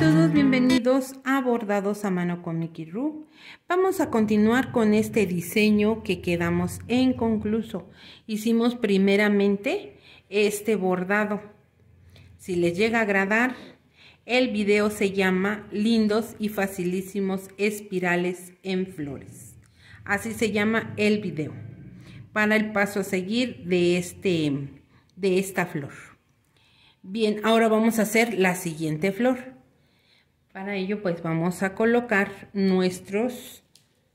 todos, bienvenidos a Bordados a Mano con Miki Ru. Vamos a continuar con este diseño que quedamos inconcluso. Hicimos primeramente este bordado. Si les llega a agradar, el video se llama Lindos y Facilísimos Espirales en Flores. Así se llama el video, para el paso a seguir de esta flor. Bien, ahora vamos a hacer la siguiente flor. Para ello, pues vamos a colocar nuestros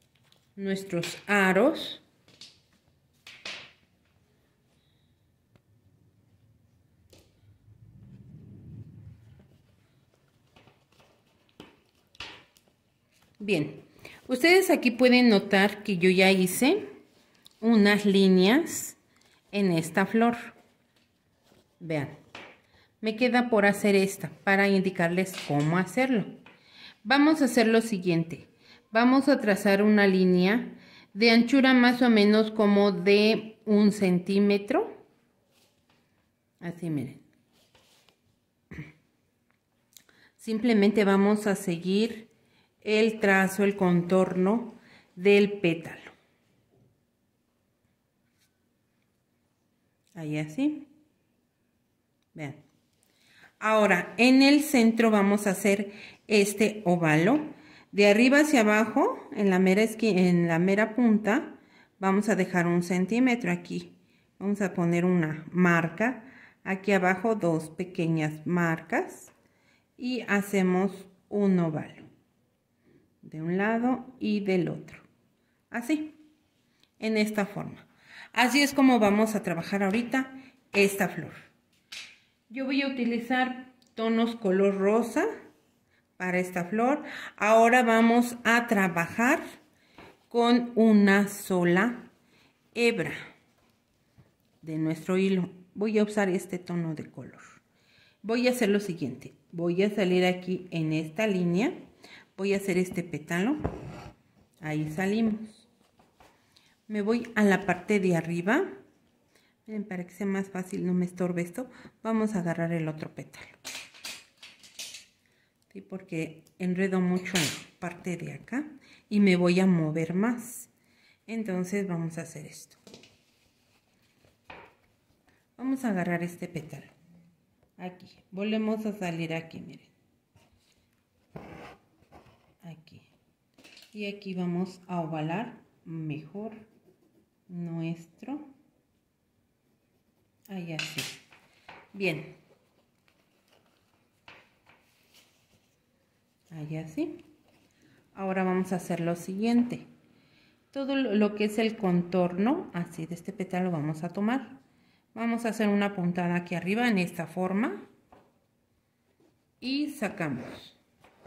aros. Bien, ustedes aquí pueden notar que yo ya hice unas líneas en esta flor. Vean. Me queda por hacer esta para indicarles cómo hacerlo. Vamos a hacer lo siguiente. Vamos a trazar una línea de anchura más o menos como de 1 centímetro. Así, miren. Simplemente vamos a seguir el trazo, el contorno del pétalo. Ahí así. Vean. Ahora, en el centro vamos a hacer este óvalo. De arriba hacia abajo, en la mera punta, vamos a dejar 1 centímetro aquí. Vamos a poner una marca. Aquí abajo 2 pequeñas marcas. Y hacemos un óvalo. De un lado y del otro. Así. En esta forma. Así es como vamos a trabajar ahorita esta flor. Yo voy a utilizar tonos color rosa para esta flor. Ahora vamos a trabajar con una sola hebra de nuestro hilo. Voy a usar este tono de color. Voy a hacer lo siguiente. Voy a salir aquí en esta línea. Voy a hacer este pétalo. Ahí salimos. Me voy a la parte de arriba. Miren, para que sea más fácil, no me estorbe esto, vamos a agarrar el otro pétalo. Sí, porque enredo mucho en la parte de acá y me voy a mover más. Entonces vamos a hacer esto. Vamos a agarrar este pétalo. Aquí, volvemos a salir aquí, miren. Aquí. Y aquí vamos a ovalar mejor nuestro. Ahí así. Bien. Ahí así. Ahora vamos a hacer lo siguiente. Todo lo que es el contorno, así de este pétalo vamos a tomar. Vamos a hacer una puntada aquí arriba en esta forma. Y sacamos.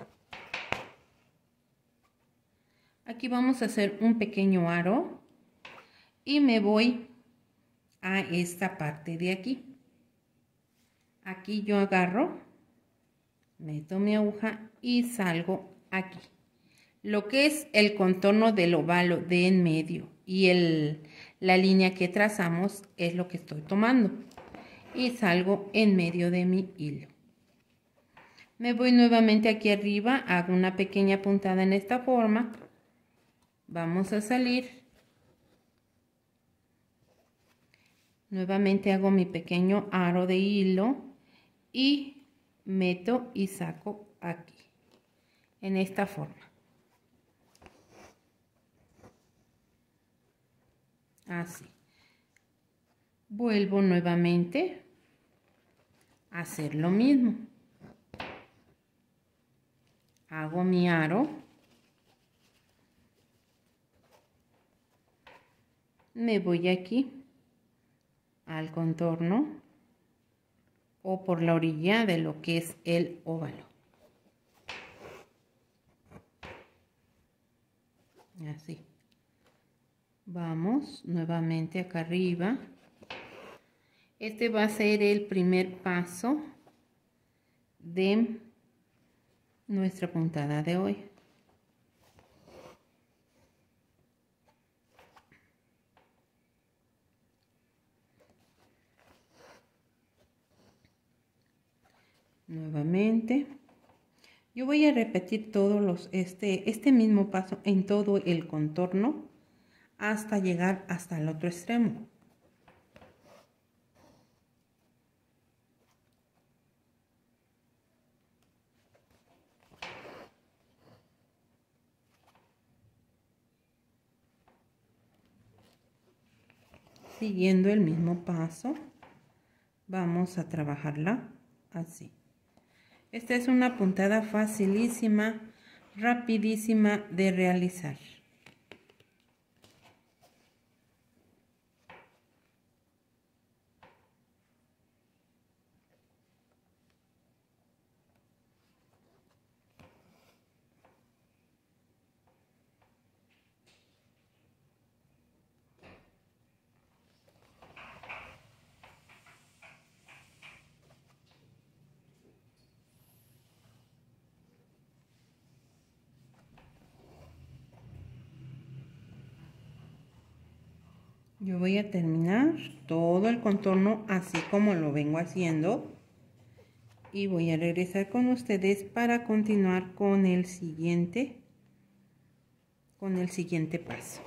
Aquí vamos a hacer un pequeño aro. Y me voy a esta parte de aquí. Aquí yo agarro, meto mi aguja y salgo aquí. Lo que es el contorno del óvalo de en medio y la línea que trazamos es lo que estoy tomando. Y salgo en medio de mi hilo. Me voy nuevamente aquí arriba, hago una pequeña puntada en esta forma. Vamos a salir. Nuevamente hago mi pequeño aro de hilo y meto y saco aquí, en esta forma. Así. Vuelvo nuevamente a hacer lo mismo. Hago mi aro. Me voy aquí al contorno o por la orilla de lo que es el óvalo. Así. Vamos nuevamente acá arriba. Este va a ser el primer paso de nuestra puntada de hoy. Nuevamente Yo voy a repetir todos este mismo paso en todo el contorno hasta llegar hasta el otro extremo. Siguiendo el mismo paso, vamos a trabajarla así. Esta es una puntada facilísima, rapidísima de realizar. Yo voy a terminar todo el contorno así como lo vengo haciendo y voy a regresar con ustedes para continuar con el siguiente paso.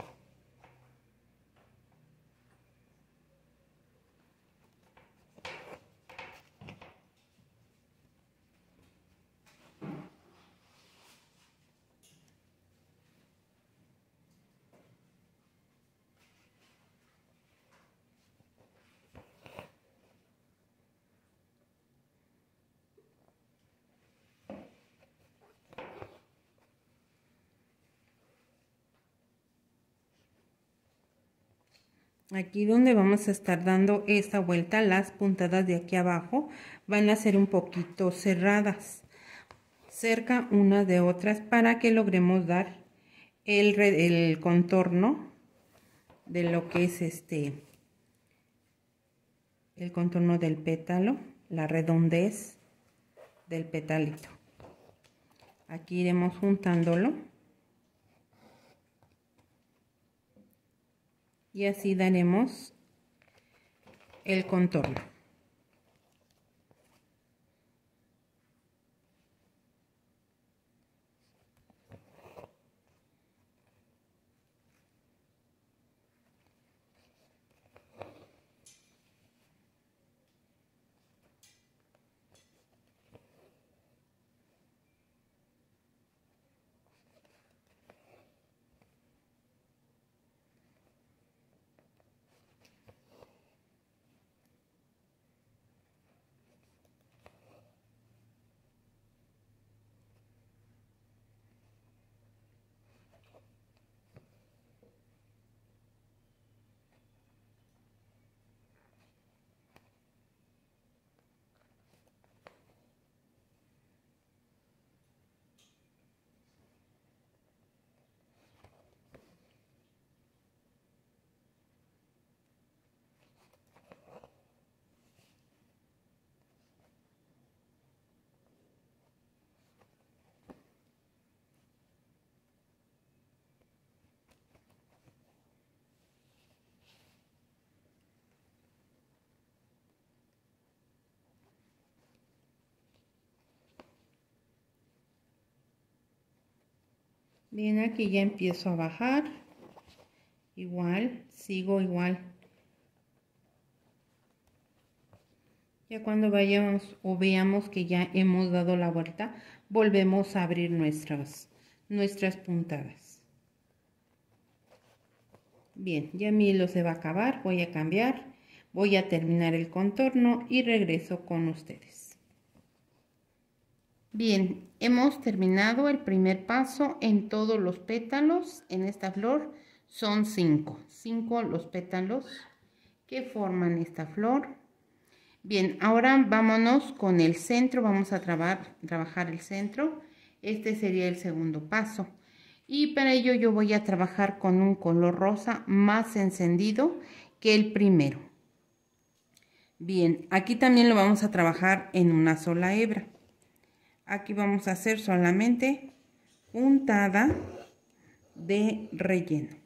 Aquí donde vamos a estar dando esta vuelta, las puntadas de aquí abajo van a ser un poquito cerradas, cerca unas de otras, para que logremos dar el contorno de lo que es el contorno del pétalo, la redondez del petalito. Aquí iremos juntándolo. Y así daremos el contorno. Bien, aquí ya empiezo a bajar, igual, sigo igual. Ya cuando vayamos o veamos que ya hemos dado la vuelta, volvemos a abrir nuestras puntadas. Bien, ya mi hilo se va a acabar, voy a cambiar, voy a terminar el contorno y regreso con ustedes. Bien, hemos terminado el primer paso en todos los pétalos. En esta flor son 5 los pétalos que forman esta flor. Bien, ahora vámonos con el centro, vamos a trabajar el centro. Este sería el segundo paso. Y para ello yo voy a trabajar con un color rosa más encendido que el primero. Bien, aquí también lo vamos a trabajar en una sola hebra. Aquí vamos a hacer solamente puntada de relleno.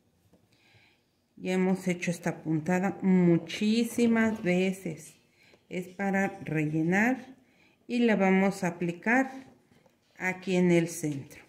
Ya hemos hecho esta puntada muchísimas veces. Es para rellenar y la vamos a aplicar aquí en el centro.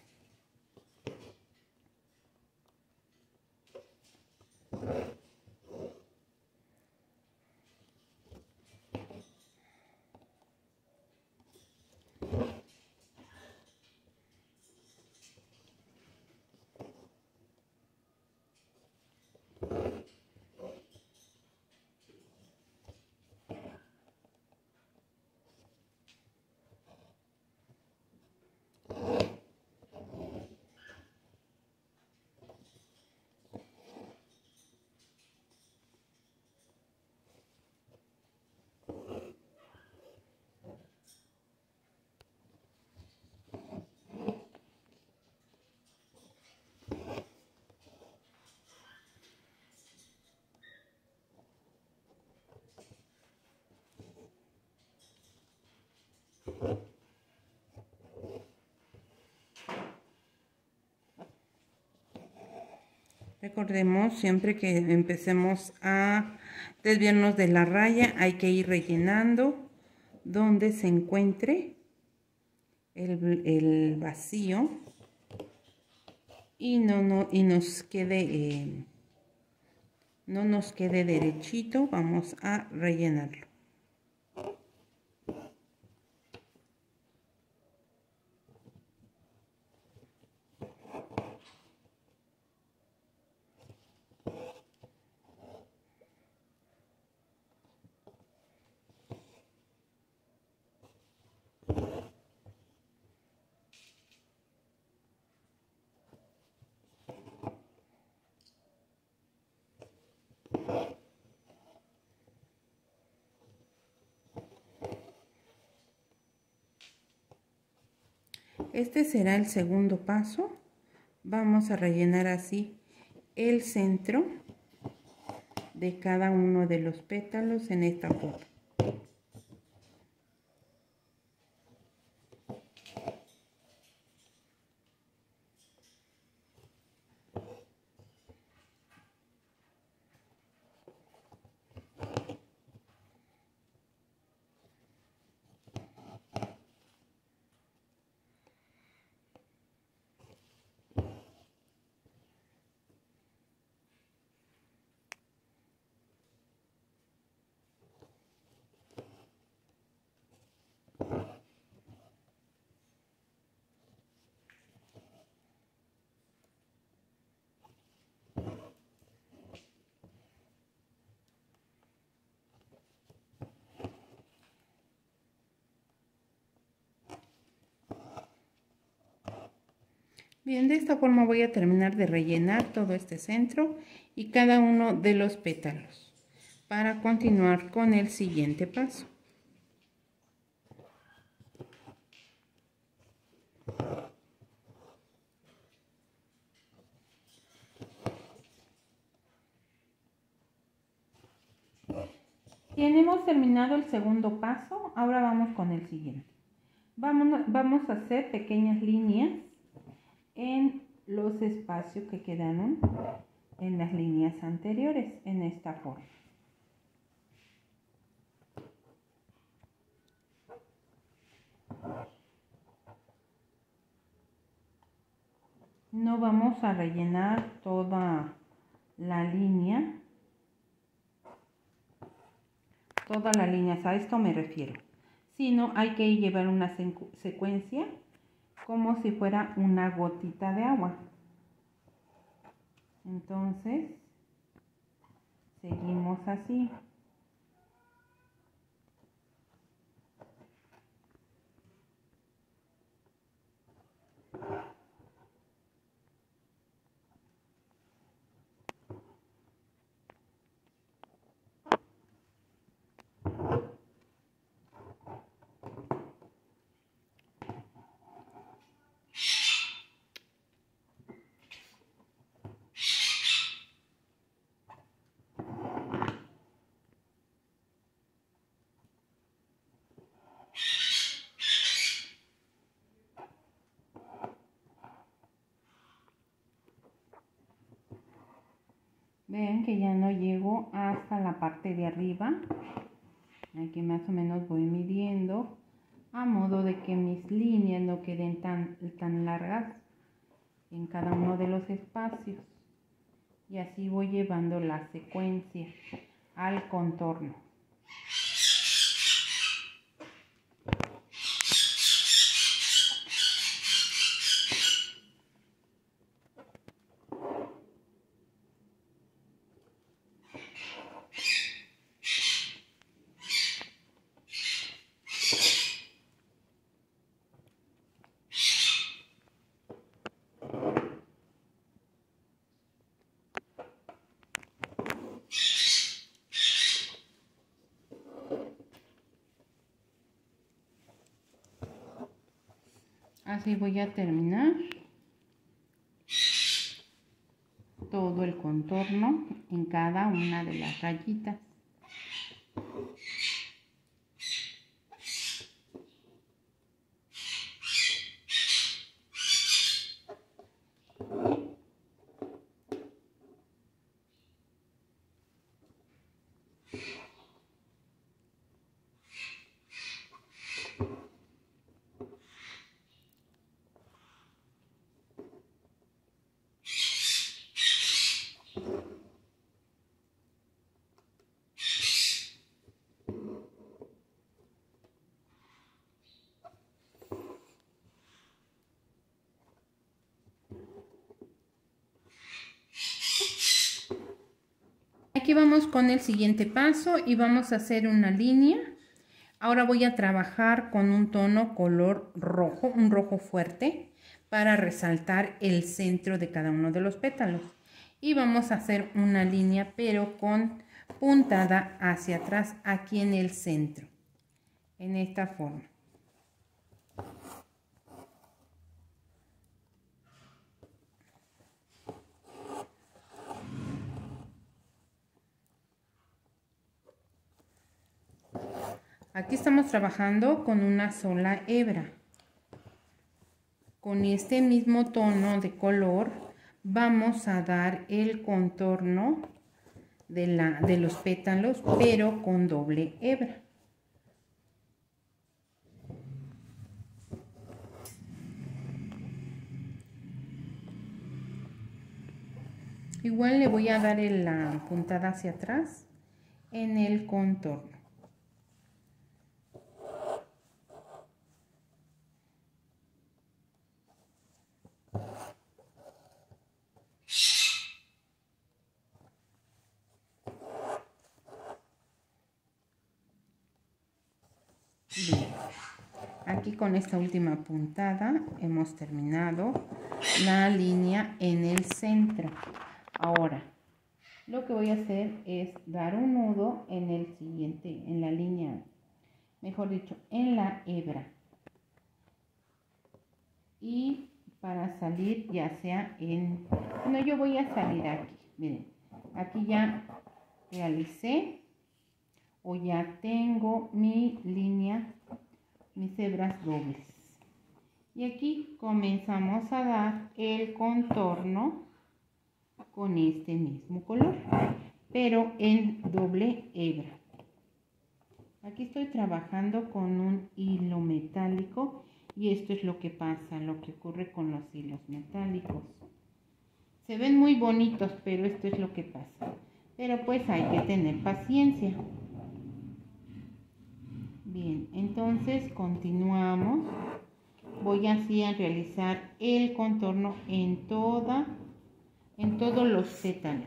Recordemos, siempre que empecemos a desviarnos de la raya, hay que ir rellenando donde se encuentre el vacío y no nos quede derechito. Vamos a rellenarlo. Este será el segundo paso. Vamos a rellenar así el centro de cada uno de los pétalos en esta forma. Bien, de esta forma voy a terminar de rellenar todo este centro y cada uno de los pétalos para continuar con el siguiente paso. Bien, hemos terminado el segundo paso, ahora vamos con el siguiente. Vamos a hacer pequeñas líneas en los espacios que quedaron en las líneas anteriores, en esta forma. No vamos a rellenar toda la línea, a esto me refiero, sino hay que llevar una secuencia como si fuera una gotita de agua. Entonces, seguimos así. Ven que ya no llego hasta la parte de arriba. Aquí más o menos voy midiendo a modo de que mis líneas no queden tan largas en cada uno de los espacios. Y así voy llevando la secuencia al contorno. Así voy a terminar todo el contorno en cada una de las rayitas. Aquí vamos con el siguiente paso y vamos a hacer una línea. Ahora voy a trabajar con un tono color rojo, un rojo fuerte, para resaltar el centro de cada uno de los pétalos. Y vamos a hacer una línea pero con puntada hacia atrás aquí en el centro, en esta forma. Aquí estamos trabajando con una sola hebra. Con este mismo tono de color vamos a dar el contorno de los pétalos, pero con doble hebra. Igual le voy a dar la puntada hacia atrás en el contorno. Bien, aquí con esta última puntada hemos terminado la línea en el centro. Ahora, lo que voy a hacer es dar un nudo en el siguiente, en la línea, mejor dicho, en la hebra. Y para salir ya sea en, bueno, yo voy a salir aquí, miren, aquí ya realicé o ya tengo mi línea, mis hebras dobles. Y aquí comenzamos a dar el contorno con este mismo color, pero en doble hebra. Aquí estoy trabajando con un hilo metálico y esto es lo que pasa, lo que ocurre con los hilos metálicos. Se ven muy bonitos, pero esto es lo que pasa. Pero pues hay que tener paciencia. Bien, entonces continuamos. Voy así a realizar el contorno en todos los pétalos.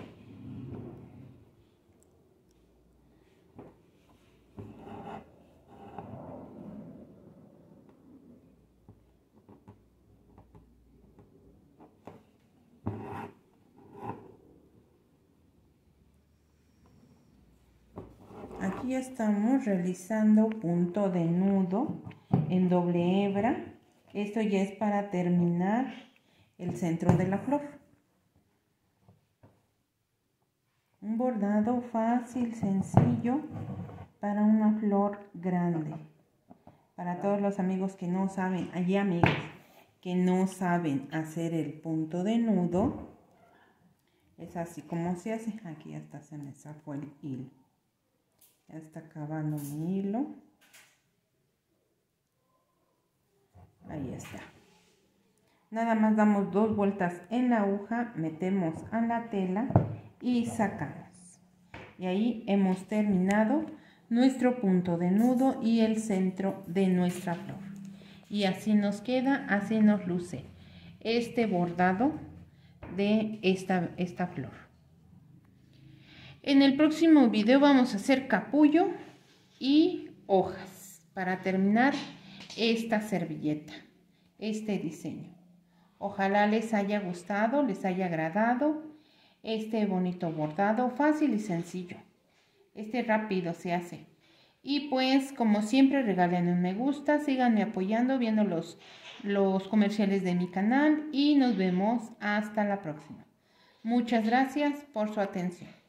Aquí estamos realizando punto de nudo en doble hebra. Esto ya es para terminar el centro de la flor. Un bordado fácil, sencillo, para una flor grande. Para todos los amigos que no saben, hay amigas que no saben hacer el punto de nudo, es así como se hace. Aquí hasta se me zafó el hilo. Ya está acabando mi hilo. Ahí está. Nada más damos 2 vueltas en la aguja, metemos a la tela y sacamos. Y ahí hemos terminado nuestro punto de nudo y el centro de nuestra flor. Y así nos queda, así nos luce este bordado de esta flor. En el próximo video vamos a hacer capullo y hojas para terminar esta servilleta, este diseño. Ojalá les haya gustado, les haya agradado este bonito bordado, fácil y sencillo. Rápido se hace. Y pues como siempre regalen un me gusta, síganme apoyando viendo los comerciales de mi canal y nos vemos hasta la próxima. Muchas gracias por su atención.